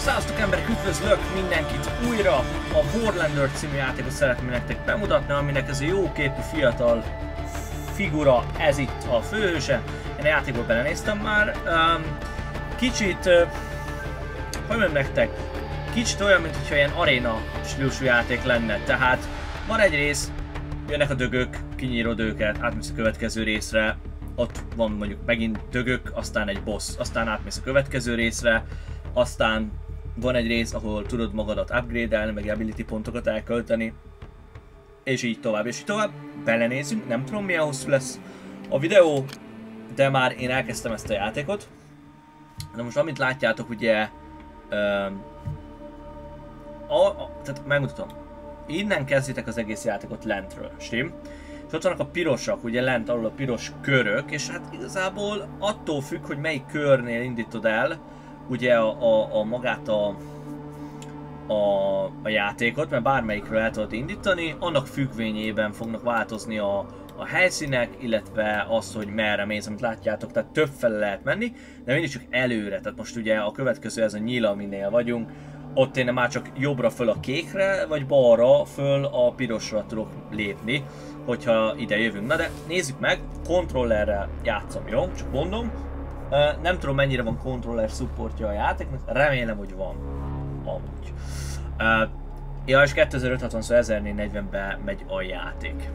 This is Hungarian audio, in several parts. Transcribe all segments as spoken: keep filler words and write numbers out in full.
Sziasztok emberek, üdvözlök mindenkit újra! A Warlander című játékot szeretném nektek bemutatni, aminek ez a jóképű fiatal figura, ez itt a főhőse. Én a játékból belenéztem már. Um, kicsit, uh, hogy mondjam nektek, kicsit olyan, mintha ilyen aréna stílusú játék lenne. Tehát van egy rész, jönnek a dögök, kinyírod őket, átmész a következő részre, ott van mondjuk megint dögök, aztán egy boss, aztán átmész a következő részre, aztán van egy rész, ahol tudod magadat upgrade-elni, meg ability pontokat elkölteni, és így tovább, és így tovább. Belenézünk, nem tudom milyen hosszú lesz a videó, de már én elkezdtem ezt a játékot. Na most amit látjátok, ugye, um, a, a, tehát megmutatom, innen kezditek az egész játékot lentről, stim? És ott vannak a pirosak, ugye lent alul a piros körök, és hát igazából attól függ, hogy melyik körnél indítod el, ugye a, a, a magát a, a, a játékot, mert bármelyikről el tudod indítani, annak függvényében fognak változni a, a helyszínek, illetve az, hogy merre mész, amit látjátok, tehát többfele lehet menni, de mindig csak előre, tehát most ugye a következő ez a nyíla, aminél vagyunk, ott én már csak jobbra föl a kékre, vagy balra föl a pirosra tudok lépni, hogyha ide jövünk. Na de nézzük meg, kontrollerrel játszom, jó? Csak mondom. Uh, nem tudom mennyire van controller supportja a játéknak, remélem, hogy van. Amúgy. Uh, ja, és kétezer-ötszázhatvan ezernégyszáznegyvenben megy a játék.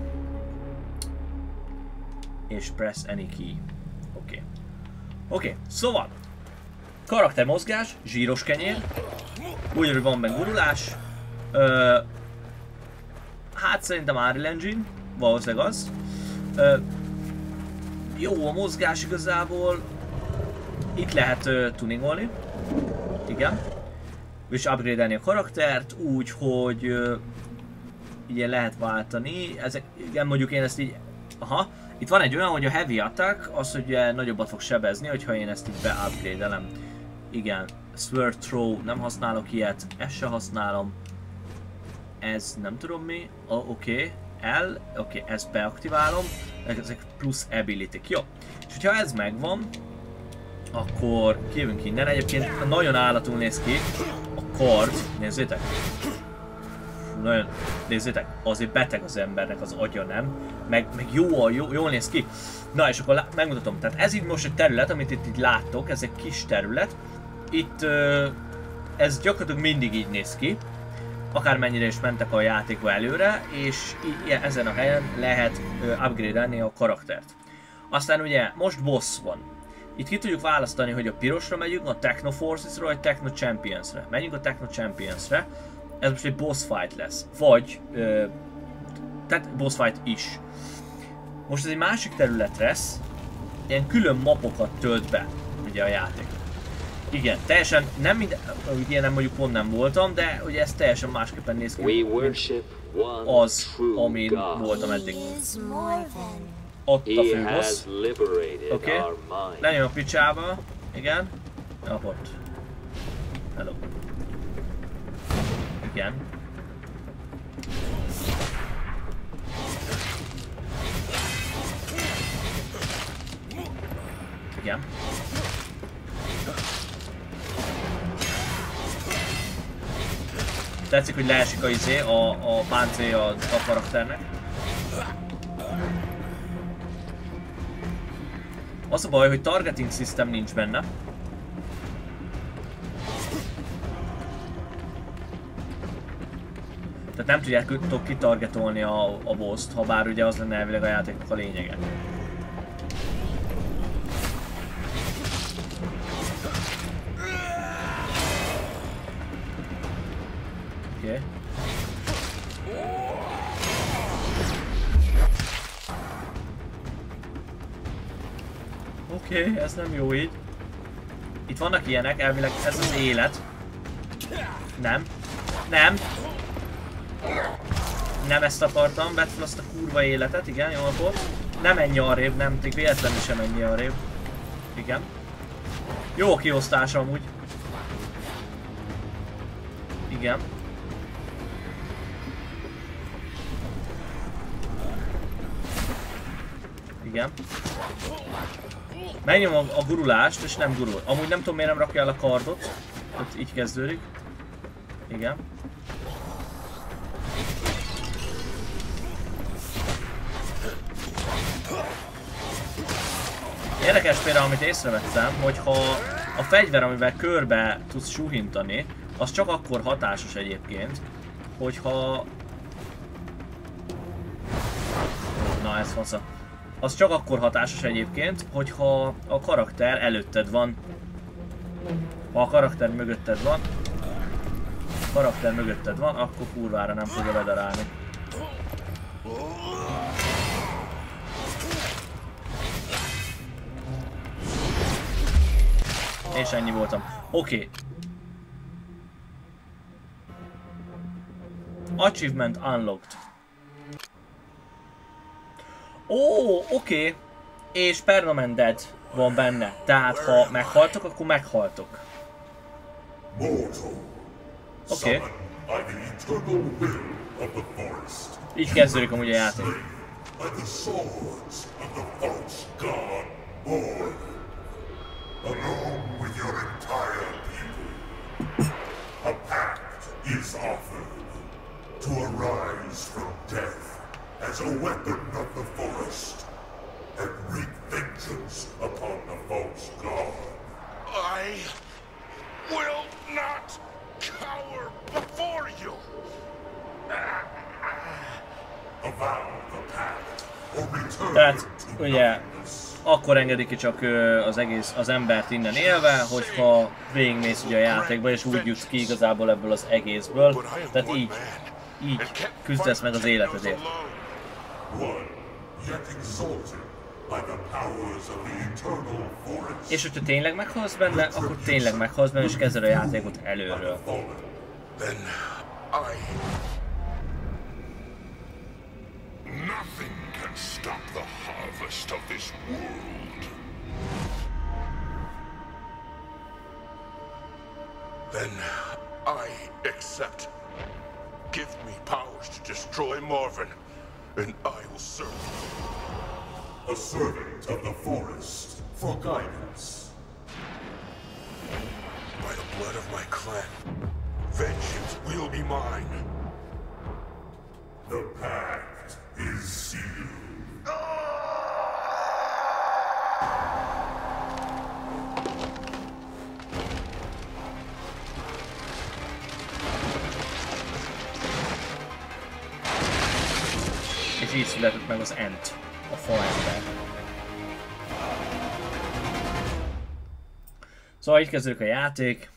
És press any key. Oké. Okay. Oké, okay. Szóval karaktermozgás, zsíros kenyér, úgy, hogy van meg gurulás. Uh, hát szerintem Unreal Engine, valószínűleg az. Uh, jó a mozgás igazából. Itt lehet uh, tuningolni, igen, és upgrade-elni a karaktert úgy, hogy uh, ilyen lehet váltani. Ezek, igen, mondjuk én ezt így, aha, itt van egy olyan, hogy a heavy attack, az ugye nagyobbat fog sebezni, hogyha én ezt így be-upgrade-elem. Igen, sword throw, nem használok ilyet, ezt se használom. Ez nem tudom mi, oh, oké, okay. L, oké, okay, ezt beaktiválom, ezek plusz ability-k, jó. És hogyha ez megvan, akkor kijövünk innen. Egyébként nagyon állatul néz ki a kard, nézzétek. Nagyon, nézzétek, azért beteg az embernek az agya, nem? Meg, meg jó, jó, jól néz ki. Na és akkor megmutatom, tehát ez így most egy terület, amit itt, itt láttok, ez egy kis terület. Itt ez gyakorlatilag mindig így néz ki. Akármennyire is mentek a játékba előre, és így, ezen a helyen lehet upgrade-elni a karaktert. Aztán ugye most boss van. Itt ki tudjuk választani, hogy a pirosra megyünk, a Techno Forces-ra, vagy Techno Champions-re. Menjünk a Techno Champions-re. Ez most egy boss fight lesz. Vagy, ö, tehát boss fight is. Most ez egy másik terület lesz. Ilyen külön mapokat tölt be, ugye a játék. Igen, teljesen nem minden, ugye nem mondjuk pont nem voltam, de ugye ez teljesen másképpen néz ki, az, amin voltam eddig. Ott a főboss. Oké. Okay. Lenyom a picsába. Igen. Ja, ott. Hello. Igen. Igen. Tetszik, hogy leesik a izé, a, a páncél a, a karakternek. Az a baj, hogy targeting system nincs benne. Tehát nem tudjátok kitargetolni a, a boss-t, ha bár ugye az lenne elvileg a játéknak a lényege. Oké. Okay. Oké, okay, ez nem jó így. Itt vannak ilyenek, elvileg ez az élet. Nem. Nem. Nem ezt akartam, vedd fel azt a kurva életet, igen, jó napot. Nem menj arrébb, nem, még véletlenül sem menj arrébb. Igen. Jó a kiosztás amúgy. Igen. Igen. Megnyom a, a gurulást, és nem gurul. Amúgy nem tudom, miért nem rakja el a kardot. Tehát így kezdődik. Igen. Érdekes például, amit észrevettem, hogyha a fegyver, amivel körbe tudsz suhintani, az csak akkor hatásos egyébként, hogyha... Na ez fasza. Az csak akkor hatásos egyébként, hogyha a karakter előtted van. Ha a karakter mögötted van, a karakter mögötted van, akkor kurvára nem fogja bedarálni. És ennyi voltam. Oké. Okay. Achievement unlocked. Ó, oh, oké. Okay. És permanent dead van benne. Tehát ha meghaltok, akkor meghaltok. Oké. Okay. Így kezdődik amúgy a játék. Along with your entire people, a pact is offered to arise from death as a weapon of the forest and wreak vengeance upon the false god. I will not cower before you. Avow the pact or return Tehát, to ugye, darkness. akkor engedik ki csak az egész, az embert innen élve, hogyha végigmész ugye a játékba és úgy jutsz ki igazából ebből az egészből. Tehát így, így küzdesz meg az életedért. És hogyha tényleg meghalsz benne, akkor tényleg meghalsz benne és kezded a játékot előről. Nothing can stop the harvest of this world. Then I accept. Give me powers to destroy Marvin, and I will serve you. A servant of the forest for guidance. By the blood of my clan, vengeance will be mine. The pact is sealed. És így született meg az Ent, a faember. Szóval így kezdődik a játék.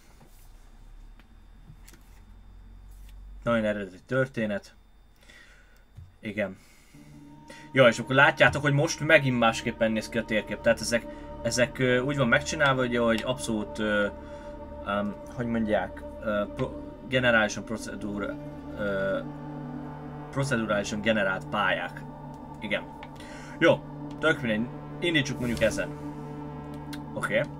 Nagyon eredeti történet. Igen. Ja, és akkor látjátok, hogy most megint másképpen néz ki a térkép. Tehát ezek, ezek uh, úgy van megcsinálva, hogy, hogy abszolút, uh, um, hogy mondják, uh, pro, generálisan procedúra, uh, procedurálisan generált pályák. Igen. Jó, tök mindegy. Indítsuk mondjuk ezen. Oké. Okay.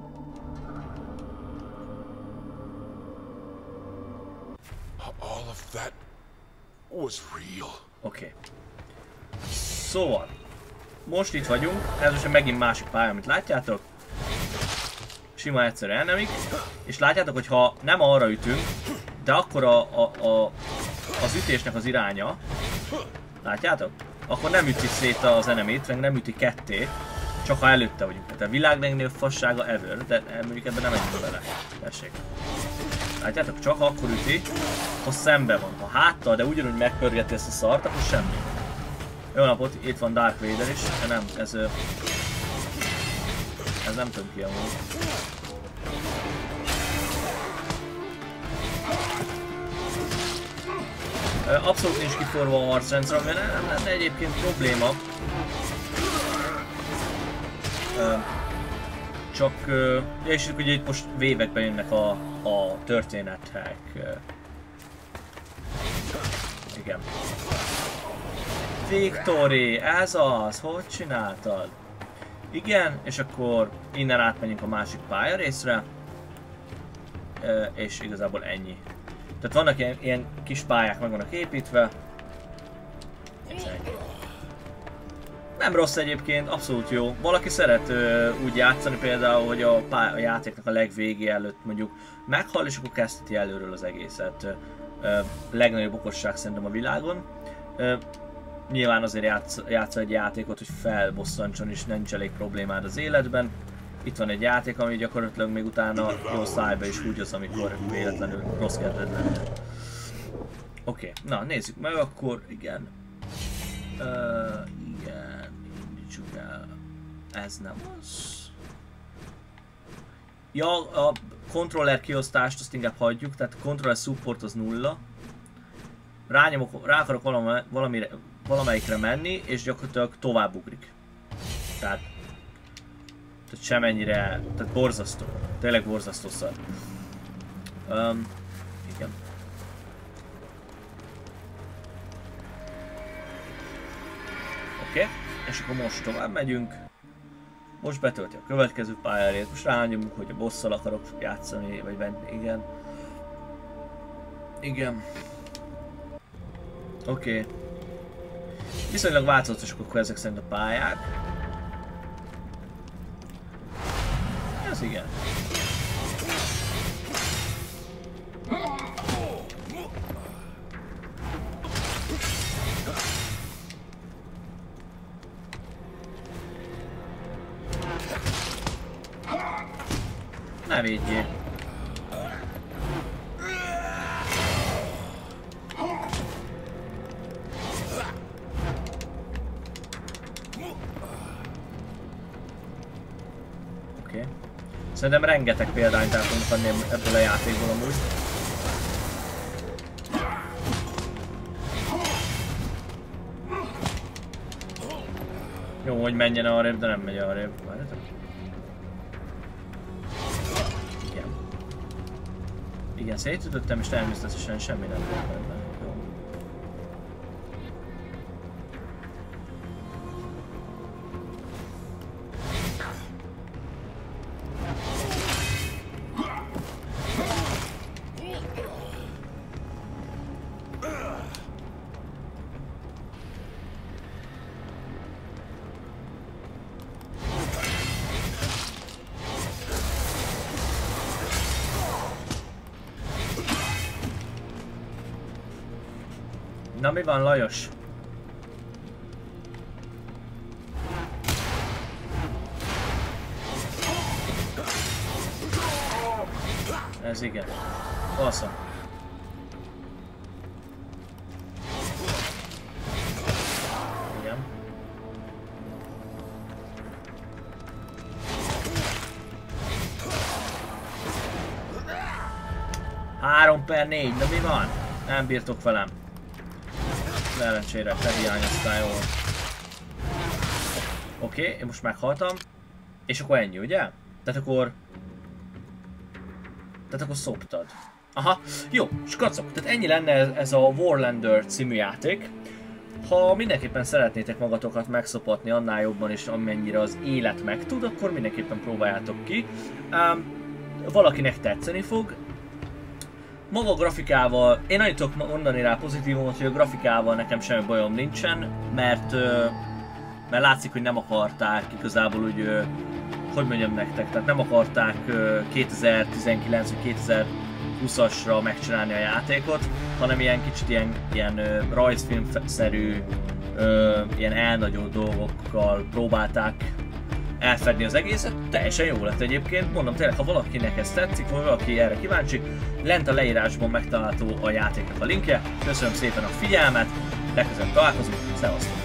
All of that was real. Oké. Okay. Szóval, most itt vagyunk, ez most megint másik pálya, amit látjátok. Sima egyszerű enemik, és látjátok, hogy ha nem arra ütünk, de akkor a, a, a, az ütésnek az iránya, látjátok? Akkor nem üti szét az enemit, meg nem üti ketté, csak ha előtte vagyunk. Tehát a világ legnagyobb fassága ever, de mondjuk ebben nem megyünk bele. Tessék. Látjátok, csak akkor üti, ha szembe van, ha háttal, de ugyanúgy megpörgeti ezt a szart, akkor semmi. Jó napot, itt van Darth Vader is, de nem, ez... Ez nem tudom ki amúgy. Abszolút nincs kiforva a harcrendszer, ami nem lenne egyébként probléma. Csak... Ja, és ugye itt most vévekbe jönnek a, a történetek. Igen. Victory, ez az, hogy csináltad? Igen, és akkor innen átmegyünk a másik pálya részre. És igazából ennyi. Tehát vannak ilyen, ilyen kis pályák meg vannak építve. És ennyi. Nem rossz egyébként, abszolút jó. Valaki szeret ö, úgy játszani például, hogy a, a játéknak a legvégé előtt mondjuk meghal, és akkor kezdheti előről az egészet. Ö, legnagyobb okosság szerintem a világon. Ö, nyilván azért játsz, játsz egy játékot, hogy felbosszantson, és nincs elég problémád az életben. Itt van egy játék, ami gyakorlatilag még utána jó szájba is úgy az, amikor véletlenül rossz kedved lenne. Oké, okay. Na nézzük meg akkor, igen. Uh, igen, indítsuk el. Ez nem az. Ja, a controller kiosztást azt inkább hagyjuk, tehát a controller support az nulla. Rányomok, rá akarok valami, valamire, valamelyikre menni, és gyakorlatilag tovább ugrik. Tehát, tehát semennyire, tehát borzasztó, tényleg borzasztó szar. Um, igen. Oké, okay. És akkor most tovább megyünk. Most betölti a következő pályáért, most rányomunk, hogy a bosszal akarok játszani, vagy venni, igen. Igen. Oké. Okay. Viszonylag változatosak akkor ezek szerint a pályák. Ez igen. Ne védjél. Oké. Szerintem rengeteg példányt el fogunk adni ebből a játékból amúgy. Jó, hogy menjen arrébb, de nem megy arrébb. Várjátok. Igen. Igen, szétütöttem, és természetesen semmi nem volt benne. Jó. Na mi van, Lajos? Ez igen. Awesome. Igen. három per négy, de mi van? Nem bírtok velem. Szerencsére, te hiányoztál jól. Oké, okay, én most meghaltam. És akkor ennyi, ugye? Tehát akkor... Tehát akkor szoptad. Aha, jó, skacok, tehát ennyi lenne ez a Warlander című játék. Ha mindenképpen szeretnétek magatokat megszopatni annál jobban és amennyire az élet meg tud, akkor mindenképpen próbáljátok ki. Um, valakinek tetszeni fog. Maga a grafikával, én annyit tudok mondani rá pozitívumot, hogy a grafikával nekem semmi bajom nincsen, mert, mert látszik, hogy nem akarták igazából úgy, hogy mondjam nektek, tehát nem akarták kétezer-tizenkilenc vagy kétezer-húszasra megcsinálni a játékot, hanem ilyen kicsit ilyen, ilyen rajzfilmszerű, ilyen elnagyó dolgokkal próbálták elfedni az egészet. Teljesen jó lett egyébként, mondom tényleg, ha valakinek ez tetszik, vagy valaki erre kíváncsi, lent a leírásban megtalálható a játéknak a linkje. Köszönöm szépen a figyelmet, legközelebb találkozunk, szevasztok!